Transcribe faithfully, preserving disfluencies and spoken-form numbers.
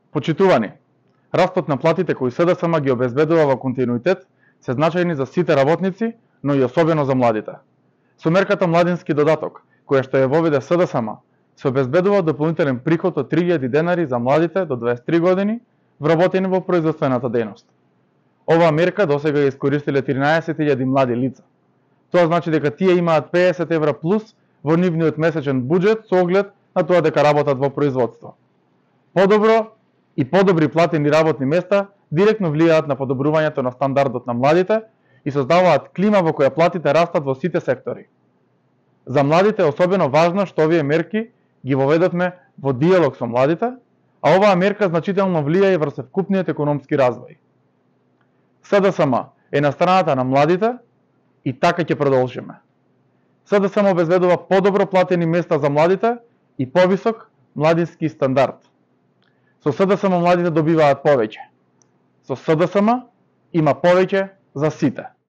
Почитувани, растот на платите кои СДСМ ги обезбедува во континуитет се значајни за сите работници, но и особено за младите. Со мерката Младински додаток, која што ја воведе СДСМ, се обезбедува дополнителен приход од три илјади денари за младите до дваесет и три години вработени во производствената дејност. Оваа мерка досега ја искористиле тринаесет илјади млади лица. Тоа значи дека тие имаат педесет евра плюс во нивниот месечен буџет со оглед на тоа дека работат во производство. Подобро и подобри платени работни места директно влијаат на подобрувањето на стандардот на младите и создаваат клима во која платите растат во сите сектори. За младите е особено важно што овие мерки ги воведовме во диалог со младите, а оваа мерка значително влијае и врз вкупниот економски развој. СДСМ е на страната на младите и така ќе продолжиме. СДСМ обезбедува подобро платени места за младите и повисок младински стандард. Со СДСМ младите добиваат повеќе. Со СДСМ има повеќе за сите.